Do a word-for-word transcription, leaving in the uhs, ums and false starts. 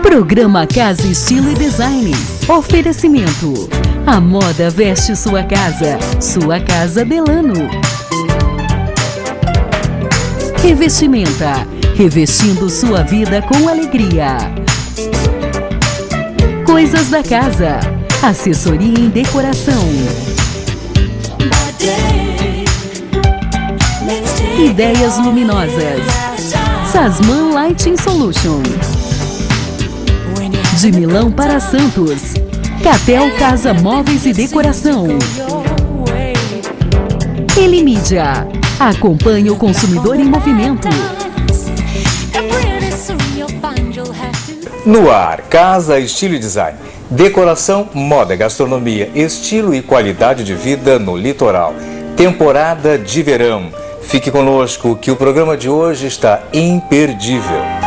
Programa Casa Estilo e Design. Oferecimento. A moda veste sua casa. Sua casa Delano. Revestimenta. Revestindo sua vida com alegria. Coisas da casa. Assessoria em decoração. Ideias luminosas. Sasman Lighting Solution. De Milão para Santos. Catel Casa Móveis e Decoração. Elimídia. Acompanhe o consumidor em movimento. No ar, Casa Estilo e Design. Decoração, moda, gastronomia, estilo e qualidade de vida no litoral. Temporada de verão. Fique conosco que o programa de hoje está imperdível.